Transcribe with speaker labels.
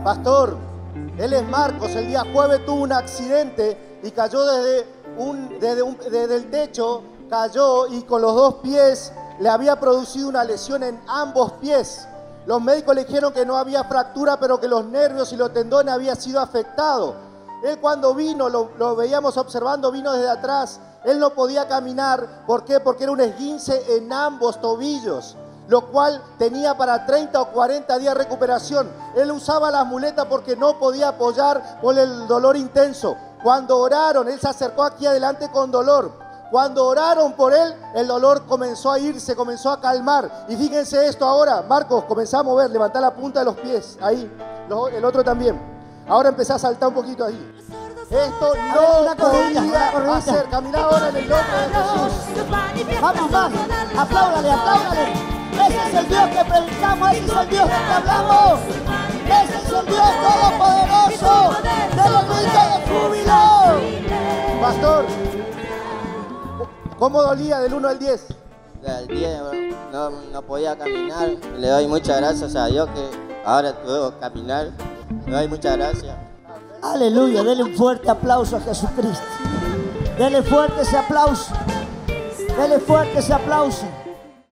Speaker 1: Pastor, él es Marcos. El día jueves tuvo un accidente y cayó desde el techo, cayó y con los dos pies le había producido una lesión en ambos pies. Los médicos le dijeron que no había fractura, pero que los nervios y los tendones habían sido afectados. Él cuando vino, lo veíamos observando, vino desde atrás. Él no podía caminar. ¿Por qué? Porque era un esguince en ambos tobillos, lo cual tenía para 30 o 40 días de recuperación. Él usaba las muletas porque no podía apoyar por el dolor intenso. Cuando oraron, él se acercó aquí adelante con dolor. Cuando oraron por él, el dolor comenzó a irse, comenzó a calmar. Y fíjense esto ahora, Marcos, comenzá a mover, levantá la punta de los pies, ahí, el otro también. Ahora empezá a saltar un poquito ahí. Esto no podía hacer. Caminá ahora en el nombre de Jesús.
Speaker 2: Vamos, vamos, apláudale, apláudale. Ese es el Dios que predicamos, ese es el Dios que hablamos. Ese es el Dios todopoderoso, de los gritos de júbilo.
Speaker 1: Pastor, ¿cómo dolía del 1 al 10?
Speaker 3: Del 10 no podía caminar. Le doy muchas gracias a Dios que ahora puedo caminar. Le doy muchas gracias.
Speaker 2: Aleluya, denle un fuerte aplauso a Jesucristo. Denle fuerte ese aplauso. Denle fuerte ese aplauso.